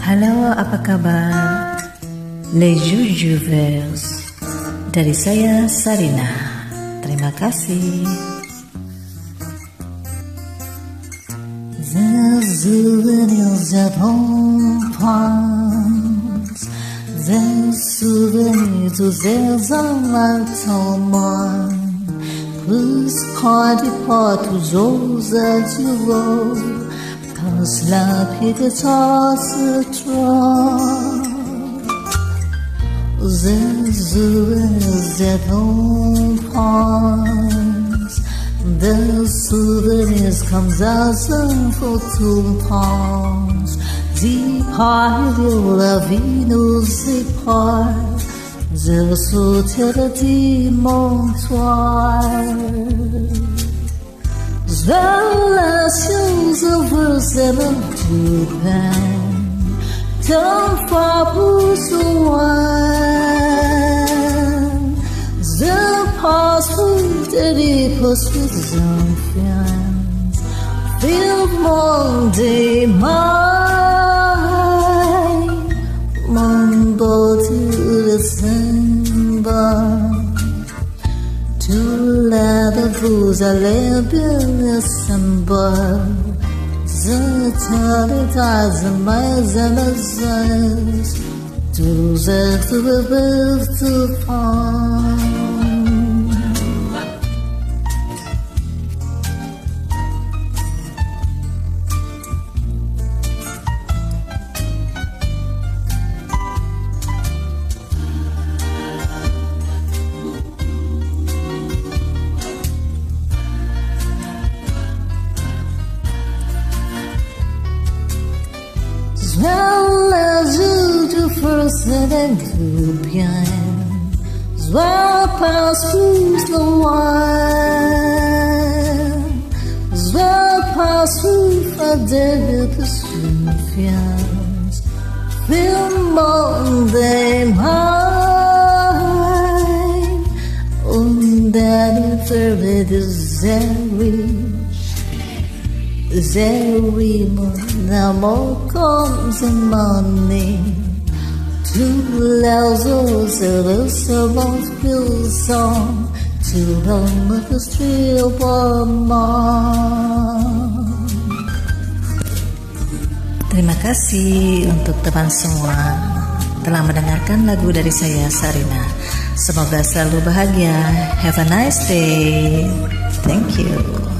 Halo, apa kabar? Les Jujuvers dari saya Sarina. Terima kasih. Des souvenirs d'enfance, des souvenirs tous des enlèvements, plus quand tu portes toujours à jour, quand la pitié se trouve. Des souvenirs d'enfance, des souvenirs comme ça sans photos, d'y parler la vie nous sépare, je soutiens mon relations overzetten to pain, tant far pour soi. Je passe pour des postes enfants, feel mon démail, mon beauté December. Tout l'aide vous allez bien assemble. Je t'arrête à mes amis, tous êtes peuvent te faire. Procedem tout bien, sois pas sous le loin, sois pas sous fidèle de confiance, feel mon démail, d'être de zéro, mon amour comme c'est mon nez. Tous les autres seront pilsong, tout l'homme que stril Terima kasih untuk teman semua telah mendengarkan lagu dari saya Sarina. Semoga selalu bahagia. Have a nice day. Thank you.